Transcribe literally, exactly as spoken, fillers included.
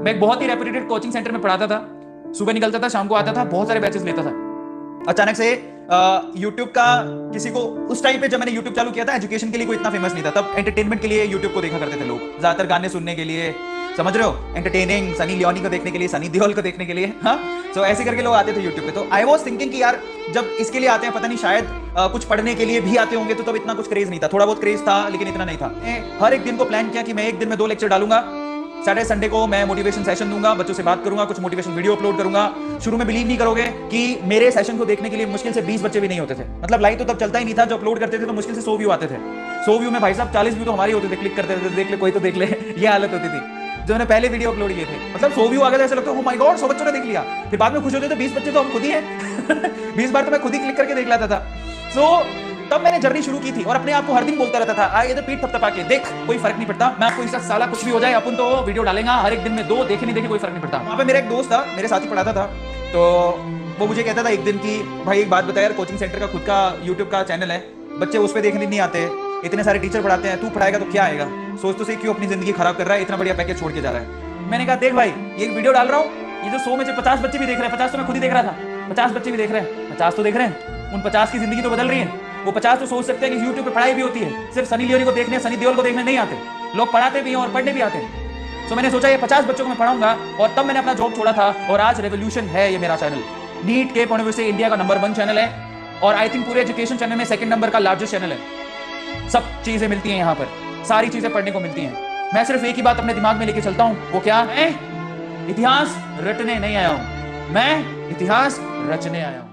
मैं एक बहुत ही रेप्यूटेड कोचिंग सेंटर में पढ़ाता था, सुबह निकलता था, शाम को आता था, बहुत सारे बैचेस लेता था। अचानक से यूट्यूब का किसी को, उस टाइम पे जब मैंने यूट्यूब चालू किया था, एजुकेशन के लिए कोई इतना फेमस नहीं था, तब एंटरटेनमेंट के लिए यूट्यूब को देखा करते थे लोग, ज्यादातर गाने सुनने के लिए, समझ रहे हो, एंटरटेनिंग, सनी लियोनी को देखने के लिए, सनी देओल को देखने के लिए, हाँ, तो ऐसे करके लोग आते थे यूट्यूब पे। तो आई वाज थिंकिंग कि यार जब इसके लिए आते हैं, पता नहीं शायद आ, कुछ पढ़ने के लिए भी आते होंगे, तो तब इतना कुछ क्रेज नहीं था, थोड़ा बहुत क्रेज था लेकिन इतना नहीं था। हर एक दिन को प्लान किया कि मैं एक दिन में दो लेक्चर डालूंगा। सैटरडे संडे को मैं मोटिवेशन सेशन दूंगा, बच्चों से बात करूंगा, कुछ मोटिवेशन वीडियो अपलोड करूंगा। शुरू में बिलीव नहीं करोगे कि मेरे सेशन को देखने के लिए मुश्किल से बीस बच्चे भी नहीं होते थे, मतलब लाइव तो तब चलता ही नहीं था, जो अपलोड करते थे तो मुश्किल से सौ व्यू आते थे। सौ व्यू में भाई साहब चालीस व्यू तो हमारी होते थे, क्लिक करते थे, देख ले कोई तो देख ले, ये हालत होती थी जो मैंने पहले वीडियो अपलोड किए थे। मतलब सौ व्यू आ गए, ऐसा लगता है ओ माय गॉड सौ बच्चों ने देख लिया। फिर बाद में खुश होते थे बीस बच्चे तो हम खुद ही हैं। बीस बार तो मैं खुद ही क्लिक करके देख लेता था। सो तब मैंने जर्नी शुरू की थी और अपने आप को हर दिन बोलता रहता था, आए इधर पीठ थपथपा के देख, कोई फर्क नहीं पड़ता, मैं आपको इसका साला कुछ भी हो जाए, अपन तो वीडियो डालेंगे हर एक दिन में दो, देखे नहीं देखे कोई फर्क नहीं पड़ता। वहां पे मेरा एक दोस्त था, मेरे साथ ही पढ़ाता था, तो वो मुझे कहता था एक दिन की, भाई एक बात बता यार, कोचिंग सेंटर का खुद का यूट्यूब का चैनल है, बच्चे उस पर देखने नहीं आते, इतने सारे टीचर पढ़ाते हैं, तू पढ़ाएगा तो क्या आएगा, सोच तो सही क्यों अपनी जिंदगी खराब कर रहा है, इतना बढ़िया पैकेज छोड़ के जा रहा है। मैंने कहा देख भाई, ये एक वीडियो डाल रहा हूँ, ये जो सौ में से पचास बच्चे भी देख रहे हैं, पचास तो मैं खुद ही देख रहा था, पचास बच्चे भी देख रहे हैं, पचास तो देख रहे हैं, उन पचास की जिंदगी तो बदल रही है। वो पचास तो सोच सकते हैं कि यूट्यूब पे पढ़ाई भी होती है, सिर्फ सनी लियोनी को देखने, सनी देओल को देखने नहीं आते, लोग पढ़ाते भी हैं और पढ़ने भी आते हैं। तो मैंने सोचा ये पचास बच्चों को मैं पढ़ाऊंगा, और तब मैंने अपना जॉब छोड़ा था और आज रेवोल्यूशन है ये मेरा चैनल। नीट के पॉइंट ऑफ व्यू से इंडिया का नंबर वन चैनल है और आई थिंक पूरे एजुकेशन चैनल में सेकंड नंबर का लार्जेस्ट चैनल है। सब चीजें मिलती हैं यहाँ पर, सारी चीजें पढ़ने को मिलती हैं। मैं सिर्फ एक ही बात अपने दिमाग में लेके चलता हूँ, वो क्या है, इतिहास रटने नहीं आया हूं मैं, इतिहास रचने आया हूं।